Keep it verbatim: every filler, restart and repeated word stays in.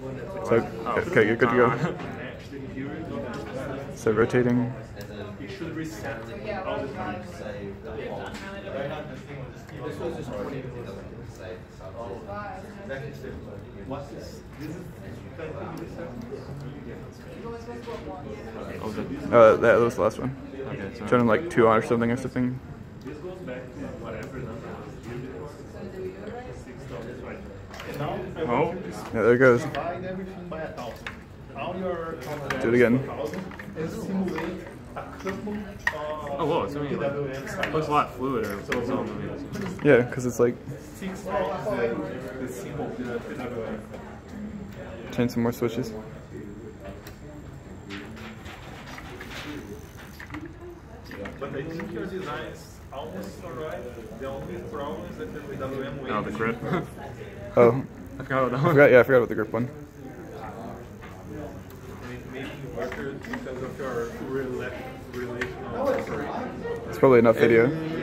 So, okay, you're good to go. So rotating. You should reset all the time. This was just twenty minutes. What is this? Uh, that was the last one. Okay, so Turning like two on or something or something. This goes back to whatever number. oh, Yeah, there it goes. Divide everything by a thousand. All your Do it again. and simulate a couple of oh whoa, so P W Ms. it looks a lot fluider. So it's all moving. Yeah, because it's like Six times the, the symbol of the P W M. change some more switches. But I think your design is almost alright. The only problem is that the P W M weight. Oh, the grip. Oh, I forgot about that I one. forgot, yeah, I forgot about the grip one. It may be worker because of your rela relational. It's probably enough video.